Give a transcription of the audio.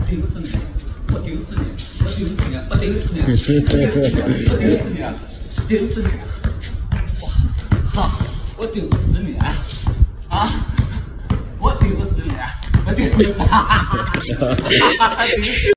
丢死你！我丢死你！我丢死你！我丢死你！我丢死你！丢死你！哇！好，我丢死你！啊！我丢死你！我丢死！